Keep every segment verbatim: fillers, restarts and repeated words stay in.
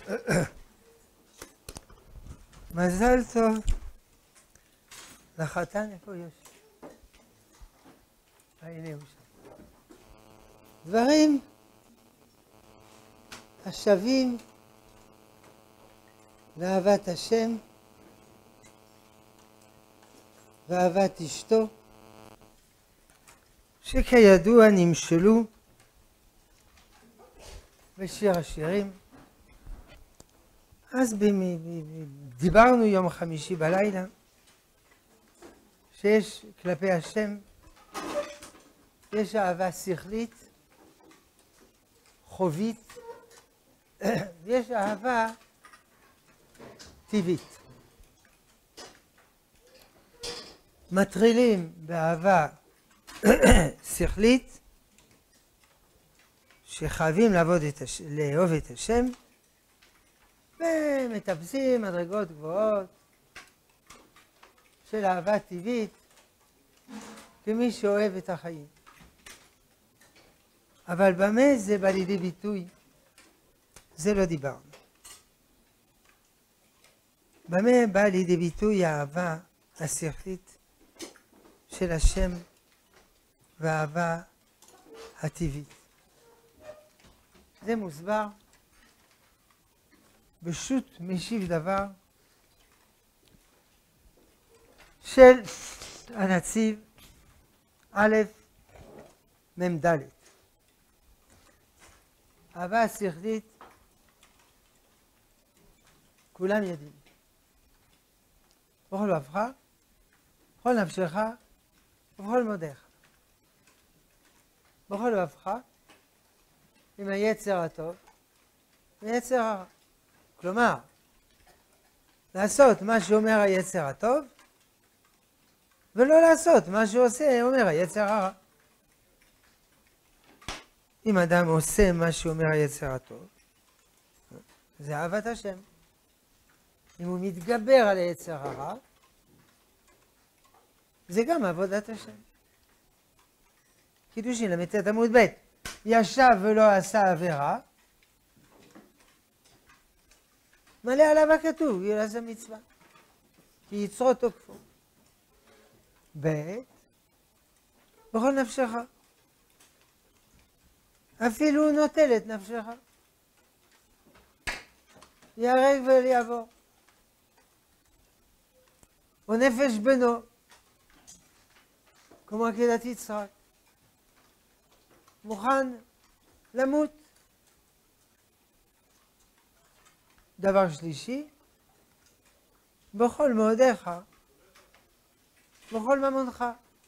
מזל טוב לחתן, איפה יש? הנה הוא שם. דברים השווים לאהבת השם ואהבת אשתו, שכידוע נמשלו בשיר השירים. אז דיברנו יום חמישי בלילה שיש כלפי השם, יש אהבה שכלית, חובית, ויש אהבה טבעית. מטרילים באהבה שכלית, שחייבים לעבוד את הש... לאהוב את השם, ומטפסים מדרגות גבוהות של אהבה טבעית, כמי שאוהב את החיים. אבל במה זה בא לידי ביטוי? זה לא דיברנו. במה בא לידי ביטוי האהבה השכלית של השם והאהבה הטבעית? זה מוסבר בשו"ת משיב דבר של הנציב א' מ"ד. אהבה השכלית כולם יודעים. בכל לבבך, בכל נפשך ובכל מאודיך. בכל לבבך עם היצר הטוב ויצר הרע. כלומר, לעשות מה שאומר היצר הטוב, ולא לעשות מה שעושה, אומר היצר הרע. אם אדם עושה מה שאומר היצר הטוב, זה אהבת השם. אם הוא מתגבר על היצר הרע, זה גם עבודת השם. קידושין ל"ט עמוד ב', ישב ולא עשה עבירה, מלא עליו הכתוב, יעשה מצווה, כי יצרו תוקפו. ב' בכל נפשך, אפילו נוטל את נפשך, יהרג ואל יעבור. או נפש בנו, כמו עקדת יצחק, מוכן למות. דבר שלישי, בכל מאודיך, בכל ממונך.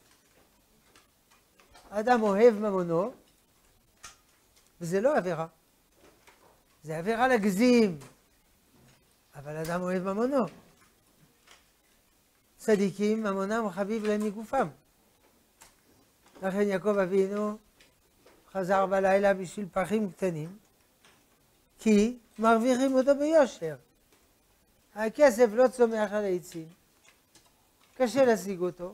אדם אוהב ממונו, וזה לא עבירה. זה עבירה לגזים, אבל אדם אוהב ממונו. צדיקים, ממונם חביב להם מגופם. לכן יעקב אבינו חזר בלילה בשביל פחים קטנים, כי מרוויחים אותו ביושר. הכסף לא צומח על העצים, קשה להשיג אותו,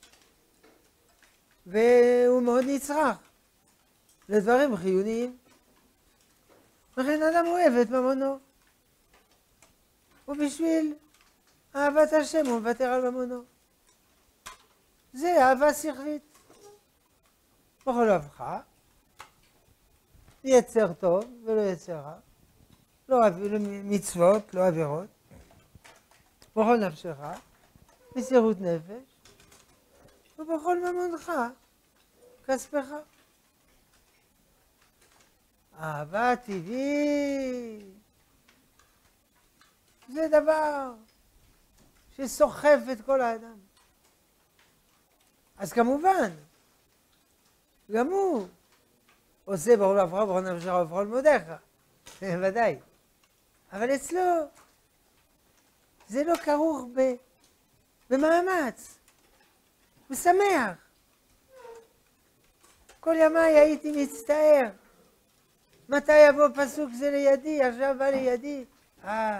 והוא מאוד נצרך לדברים חיוניים. לכן אדם אוהב את ממונו, ובשביל אהבת השם הוא מוותר על ממונו. זה אהבה שכלית. בכל לבבך, יצר טוב ולא יצר רע, לא מצוות, לא עבירות, בכל נפשך, מסירות נפש, ובכל ממונך, כספך. אהבה טבעית זה דבר שסוחף את כל האדם. אז כמובן, גם הוא עושה בכל לבבך, בכל נפשך ובכל מאודיך, ודאי. אבל אצלו זה לא כרוך ב, במאמץ. הוא שמח. כל ימיי הייתי מצטער. מתי יבוא פסוק זה לידי, עכשיו בא לידי. אה,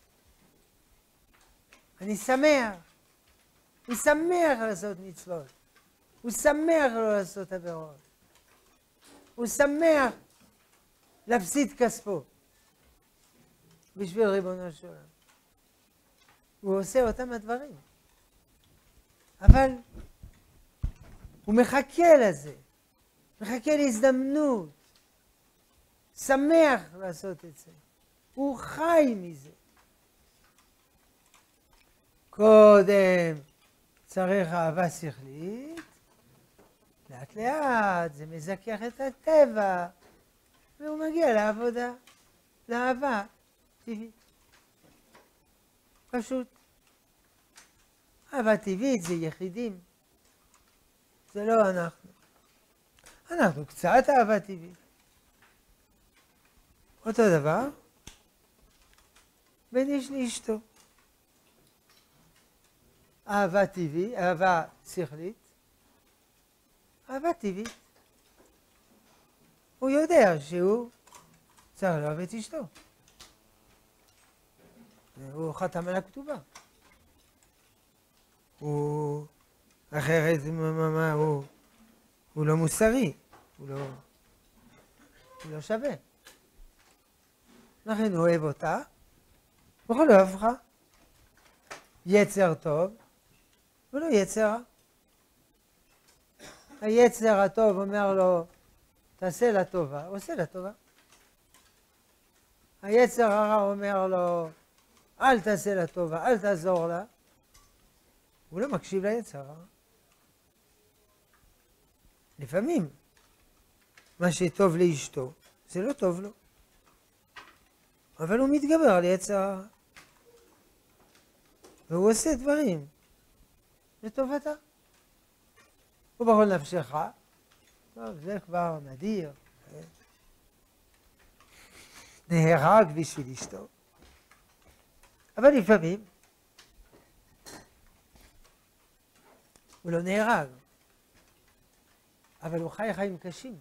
אני שמח. הוא שמח לעשות מצוות. הוא שמח לא לעשות עבירות. הוא שמח להפסיד כספו. בשביל ריבונו של עולם. הוא עושה אותם הדברים. אבל הוא מחכה לזה, מחכה להזדמנות, שמח לעשות את זה. הוא חי מזה. קודם צריך אהבה שכלית, לאט לאט זה מזכח את הטבע, והוא מגיע לעבודה, לאהבה טבעית. פשוט. אהבה טבעית זה יחידים, זה לא אנחנו. אנחנו קצת אהבה טבעית. אותו דבר, בין איש לאשתו. אהבה טבעית, אהבה שכלית, אהבה טבעית. הוא יודע שהוא צריך לאהוב את אשתו. הוא חתם על הכתובה. הוא אחרת, מה, מה, הוא, הוא לא מוסרי, הוא לא, הוא לא שווה. לכן הוא אוהב אותה, הוא יכול לאהוב לך. יצר טוב, ולא יצר רע. היצר הטוב אומר לו, תעשה לה טובה, הוא עושה לה טובה. היצר הרע אומר לו, אל תעשה לה טובה, אל תעזור לה. הוא לא מקשיב ליצר הרע. לפעמים, מה שטוב לאשתו, זה לא טוב לו. אבל הוא מתגבר על יצר הרע. והוא עושה דברים לטובתה. ובכל נפשך, טוב, זה כבר נדיר. נהרג בשביל אשתו. אבל לפעמים הוא לא נהרג, אבל הוא חי חיים קשים.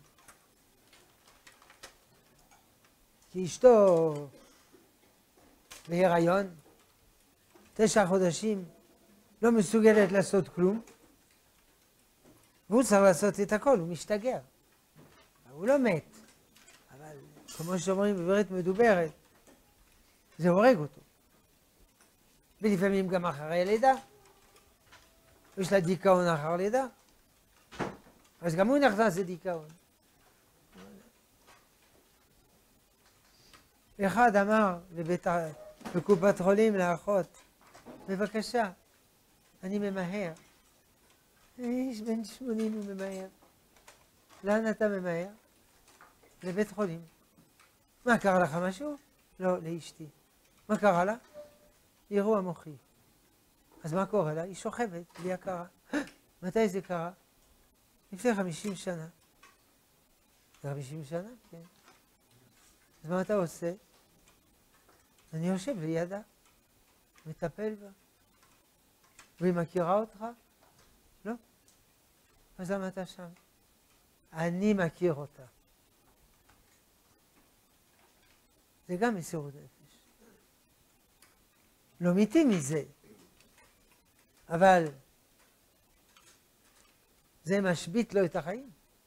כי אשתו בהיריון, תשע חודשים, לא מסוגלת לעשות כלום, והוא צריך לעשות את הכל, הוא משתגע. הוא לא מת, אבל כמו שאומרים בברית מדוברת, זה הורג אותו. ולפעמים גם אחרי הלידה. יש לה דיכאון אחר לידה. אז גם הוא נכנס לדיכאון. אחד אמר לבית, בקופת חולים לאחות, בבקשה, אני ממהר. איש בן שמונים הוא ממהר. לאן אתה ממהר? לבית חולים. מה, קרה לך משהו? לא, לאשתי. מה קרה לה? אירוע מוחי. אז מה קורה לה? היא שוכבת, בלי הכרה. מתי זה קרה? לפני חמישים שנה. זה חמישים שנה? כן. אז מה אתה עושה? אני יושב לידה, מטפל בה. והיא מכירה אותך? לא. אז למה אתה שם? אני מכיר אותה. זה גם מסירות נפש. לא מתים מזה. אבל זה משבית לו את החיים.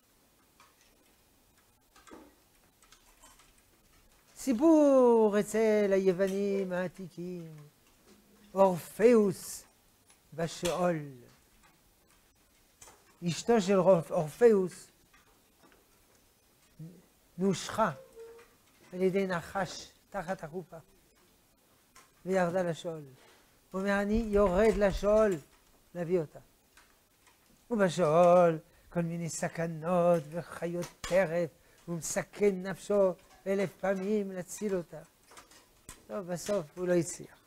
סיפור אצל היוונים העתיקים, אורפאוס בשאול. אשתו של אורפאוס נושכה על ידי נחש תחת החופה וירדה לשאול. הוא אומר, אני יורד לשאול להביא אותה. ובשאול כל מיני סכנות וחיות טרף, הוא מסכן נפשו אלף פעמים להציל אותה. טוב, בסוף הוא לא הצליח.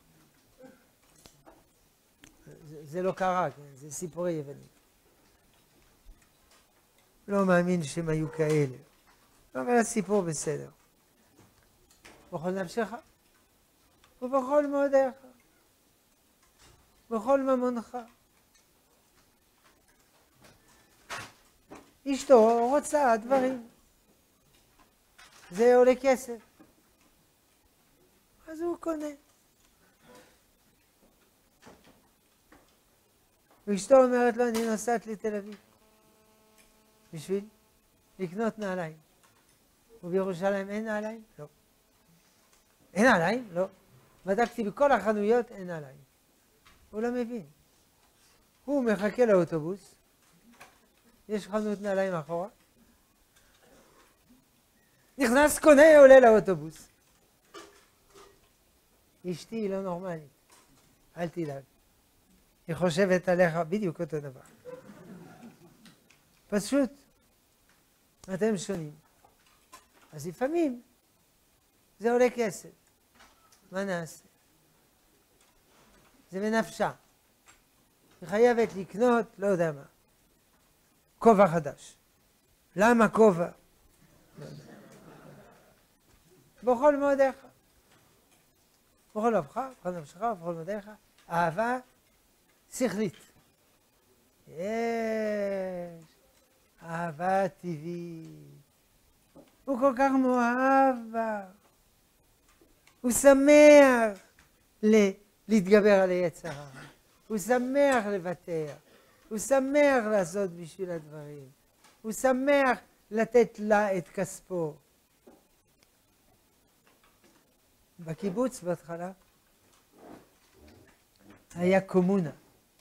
זה, זה לא קרה, כן? זה סיפורי יוונים. לא מאמין שהם היו כאלה. אבל הסיפור בסדר. בכל נפשך ובכל מאודיך. בכל ממונך. אשתו רוצה דברים. זה עולה כסף. אז הוא קונה. ואשתו אומרת לו, אני נוסעת לתל אביב. בשביל לקנות נעליים. ובירושלים אין נעליים? לא. אין נעליים? לא. בדקתי בכל החנויות, אין נעליים. הוא לא מבין. הוא מחכה לאוטובוס, יש חנות נעליים אחורה, נכנס, קונה, עולה לאוטובוס. אשתי היא לא נורמלית, אל תדאג. היא חושבת עליך בדיוק אותו דבר. פשוט, אתם שונים. אז לפעמים זה עולה כסף. מה נעשה? זה בנפשה. היא חייבת לקנות, לא יודע מה, כובע חדש. למה כובע? לא יודע. בכל מאודיך. בכל אבך, בכל נפשך, בכל מאודיך. אהבה שכלית. יש. אהבה טבעית. הוא כל כך מאוהב בה. הוא שמח ל- להתגבר על היצר הרע. הוא שמח לוותר. הוא שמח לעשות בשביל הדברים. הוא שמח לתת לה את כספו. בקיבוץ בהתחלה היה קומונה.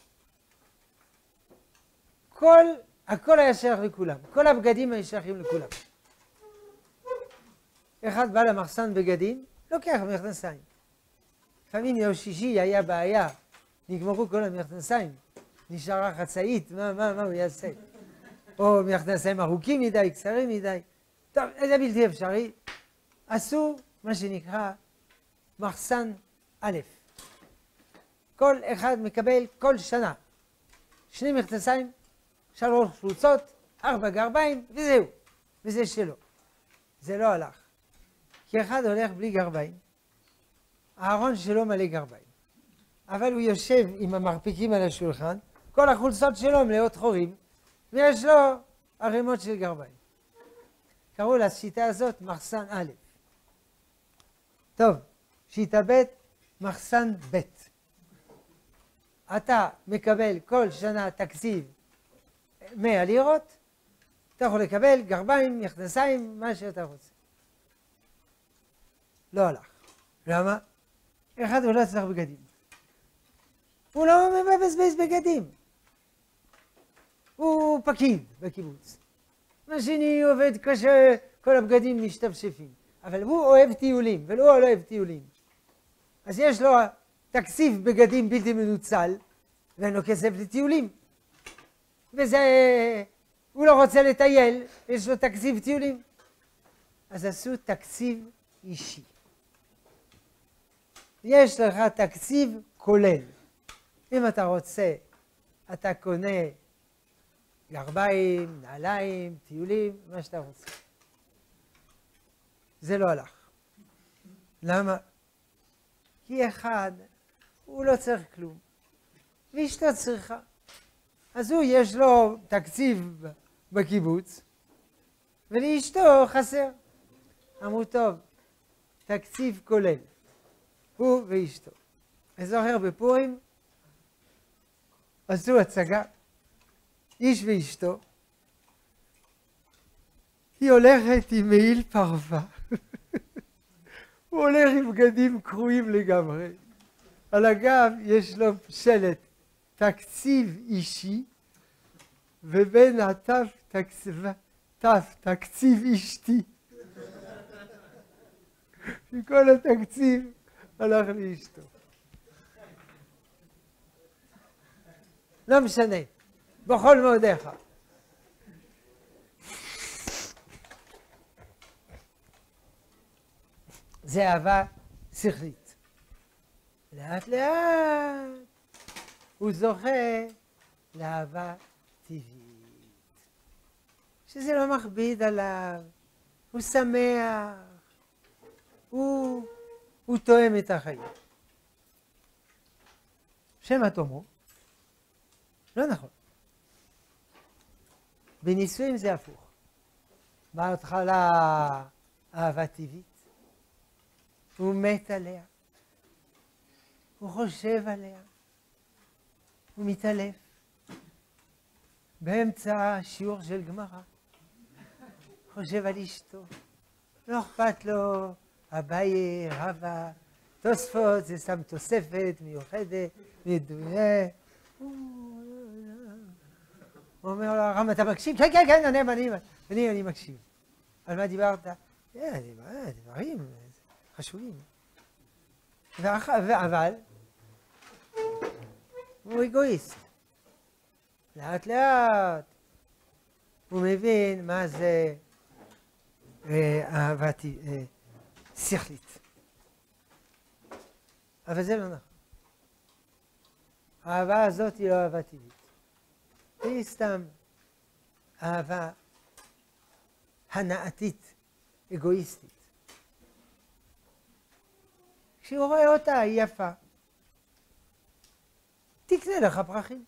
כל, הכל היה שייך לכולם. כל הבגדים היו שייכים לכולם. אחד בא למחסן בגדים, לוקח מכנסיים. לפעמים יום שישי היה בעיה, נגמרו כל המכנסיים, נשארה חצאית, מה, מה, מה הוא יעשה? או מכנסיים ארוכים מדי, קצרים מדי. טוב, זה בלתי אפשרי. עשו מה שנקרא מחסן א'. כל אחד מקבל כל שנה שני מכנסיים, שלוש חולצות, ארבע גרביים, וזהו. וזה שלו. זה לא הלך. כי אחד הולך בלי גרביים, הארון שלו מלא גרביים. אבל הוא יושב עם המרפיקים על השולחן, כל החולצות שלו מלאות חורים, ויש לו ערימות של גרביים. קראו לשיטה הזאת מחסן א'. טוב, שיטה ב', מחסן ב'. אתה מקבל כל שנה תקציב מאה לירות, אתה יכול לקבל גרביים, מכנסיים, מה שאתה רוצה. לא הלך. למה? אחד הוא לא צריך בגדים. הוא לא מבזבז בגדים. הוא פקיד בקיבוץ. השני עובד קשה, כל הבגדים משתפשפים. אבל הוא אוהב טיולים, ולא לא אוהב טיולים. אז יש לו תקציב בגדים בלתי מנוצל, ואין לו כסף לטיולים. וזה, הוא לא רוצה לטייל, יש לו תקציב טיולים. אז עשו תקציב אישי. יש לך תקציב כולל. אם אתה רוצה, אתה קונה גרביים, נעליים, טיולים, מה שאתה רוצה. זה לא הלך. למה? כי אחד, הוא לא צריך כלום. ואשתו צריכה. אז הוא יש לו תקציב בקיבוץ, ולאשתו חסר. אמרו טוב, תקציב כולל. הוא ואשתו. אני זוכר בפורים, עשו הצגה, איש ואשתו, היא הולכת עם מעיל פרווה. הוא הולך עם בגדים קרועים לגמרי. על הגב יש לו שלט תקציב אישי, ובין התף תקציב, תף תקציב אשתי. וכל התקציב הלך לאשתו. לא משנה, בכל מאודיך. זה אהבה שכלית. לאט לאט הוא זוכה לאהבה טבעית. שזה לא מכביד עליו, הוא שמח, הוא, הוא תואם את החיים. שמה תאמרו? לא נכון. בנישואים זה הפוך. בהתחלה אהבה טבעית, הוא מת עליה, הוא חושב עליה, הוא מתעלף. באמצע שיעור של גמרא, חושב על אשתו, לא אכפת לו, אביי רבא, תוספות זה סתם תוספת מיוחדת, מדויק. הוא אומר לו, הרב, אתה מקשיב? כן, כן, כן, אני, אני, אני, אני מקשיב. על מה דיברת? דברים חשובים. אבל הוא אגואיסט. לאט לאט הוא מבין מה זה אהבה שכלית. אבל זה לא נכון. האהבה הזאת היא לא אהבה טבעית. היא סתם אהבה הנאתית, אגואיסטית. כשהוא רואה אותה, היא יפה. תקנה לך פרחים.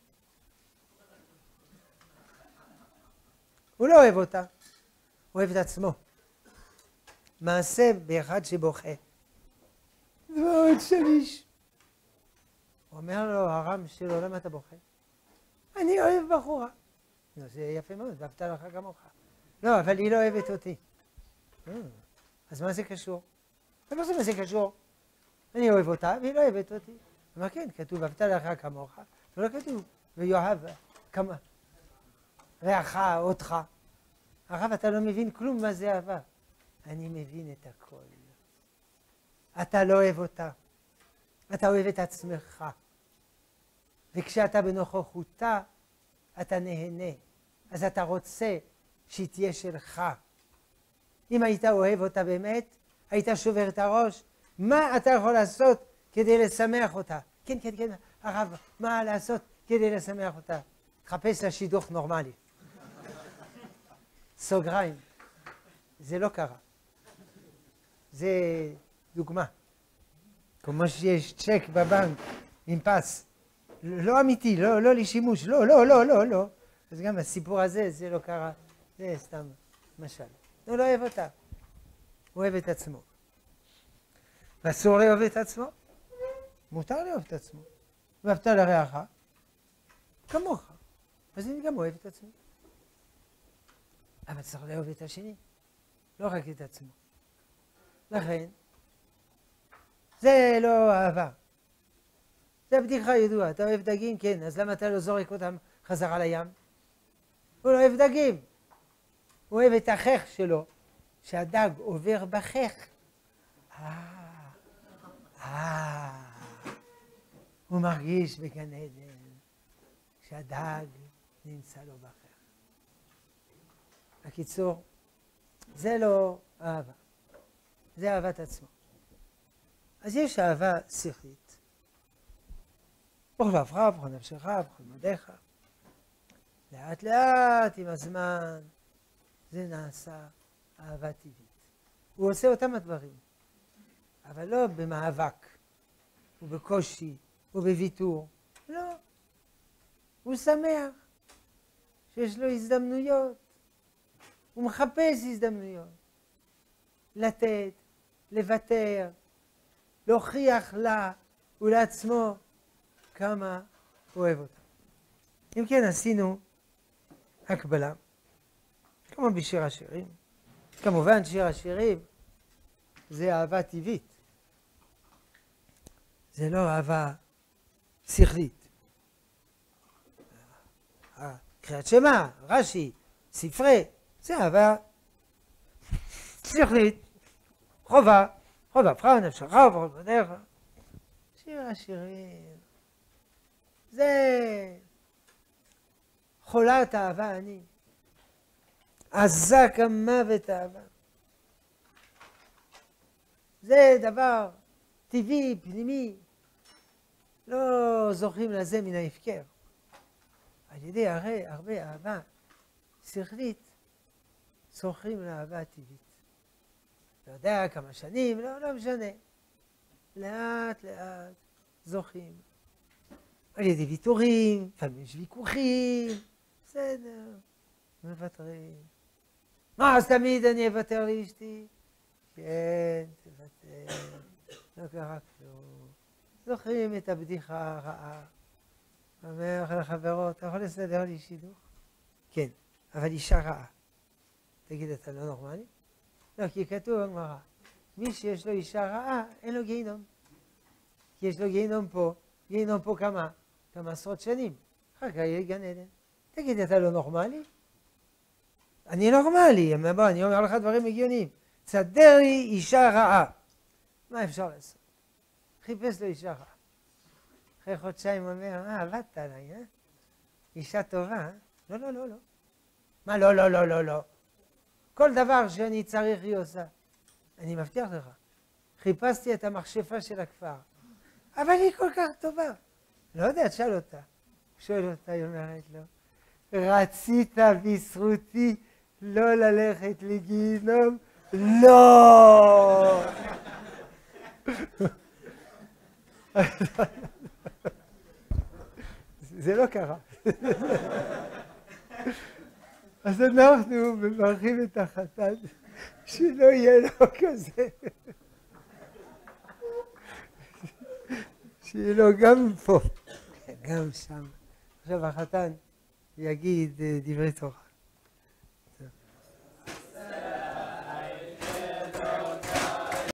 הוא לא אוהב אותה, הוא אוהב את עצמו. מעשה באחד שבוכה. ועוד שליש. הוא אומר לו, הרם שלו, למה אתה בוכה? אני אוהב בחורה. לא, זה יפה מאוד, ואהבת לך כמוך. לא, אבל היא לא אוהבת אותי. אז מה זה קשור? מה זה מה זה קשור? אני אוהב אותה והיא לא אוהבת אותי. מה כן, כתוב, ואהבת לך כמוך, ולא כתוב, ויאהב כמה. רעך, אותך. הרב, אתה לא מבין כלום מה זה אהבה. אני מבין את הכל. אתה לא אוהב אותה. אתה אוהב את עצמך. וכשאתה בנוכחותה, אתה נהנה. אז אתה רוצה שהיא תהיה שלך. אם היית אוהב אותה באמת, היית שובר את הראש. מה אתה יכול לעשות כדי לשמח אותה? כן, כן, כן, הרב, מה לעשות כדי לשמח אותה? תחפש לה שידוך נורמלי. סוגריים. זה לא קרה. זה דוגמה. כמו שיש צ'ק בבנק עם פס. לא אמיתי, לא, לא לשימוש, לא, לא, לא, לא, לא. אז גם הסיפור הזה, זה לא קרה. זה סתם משל. הוא לא אוהב אותה. הוא אוהב את עצמו. ואסור לאהוב את עצמו. מותר לאהוב את עצמו. ואהבת לרעך כמוך. אז אני גם אוהב את עצמי. אבל צריך לאהוב את השני. לא רק את עצמו. לכן, זה לא אהבה. זה בדיחה ידועה. אתה אוהב דגים? כן. אז למה אתה לא זורק אותם חזרה לים? הוא לא אוהב דגים. הוא אוהב את החך שלו, שהדג עובר בחך. אה, אה. הוא מרגיש בגן עדן שהדג נמצא לו בחך. בקיצור, זה לא אהבה. זה אהבת עצמו. אז יש אהבה שכלית. בכל לבך, בכל נפשך, בכל מדיך. לאט לאט עם הזמן זה נעשה אהבה טבעית. הוא עושה אותם הדברים, אבל לא במאבק, ובקושי, ובוויתור. לא. הוא שמח שיש לו הזדמנויות. הוא מחפש הזדמנויות. לתת, לוותר, להוכיח לה ולעצמו כמה הוא אוהב אותה. אם כן, עשינו הקבלה, כמו בשיר השירים. כמובן, שיר השירים זה אהבה טבעית. זה לא אהבה שכלית. קריאת שמע, רש"י, ספרי, זה אהבה שכלית. חובה, חובה, בחר נפשך ובכל מדיך. שיר השירים. זה חולת אהבה אני. עזה כמוות אהבה. זה דבר טבעי, פנימי. לא זוכים לזה מן ההפקר. על ידי הרי הרבה אהבה שכלית, זוכים לאהבה טבעית. לא יודע כמה שנים, לא, לא משנה. לאט לאט זוכים. על ידי ויתורים, לפעמים יש ויכוחים, בסדר, מוותרים. מה, אז תמיד אני אוותר לאשתי? כן, תוותר, לא קרה כלום. זוכרים את הבדיחה הרעה. אומר לחברות, אתה יכול לסדר לי שידוך? כן, אבל אישה רעה. תגיד, אתה לא נורמלי? לא, כי כתוב בגמרא, מי שיש לו אישה רעה, אין לו גיהינום. כי יש לו גיהינום פה, גיהינום פה כמה? כמה עשרות שנים. אחר כך יהיה גן עדן. תגיד, אתה לא נורמלי? אני נורמלי, בוא, אני אומר לך דברים הגיוניים. תסדר לי אישה רעה. מה אפשר לעשות? חיפש לו אישה רעה. אחרי חודשיים הוא אומר, אה, עבדת עליי, אה? אישה טובה, אה? לא, לא, לא, לא. מה לא, לא, לא, לא, לא. כל דבר שאני צריך היא עושה. אני מבטיח לך. חיפשתי את המכשפה של הכפר. אבל היא כל כך טובה. לא יודע, תשאל אותה. שואל אותה, היא אומרת לו, רצית בזכותי לא ללכת לגיהינום? לא! זה לא קרה. אז אנחנו מברכים את החתן, שלא יהיה לו כזה. שיהיה לו גם פה, גם שם. עכשיו החתן יגיד דברי תורה.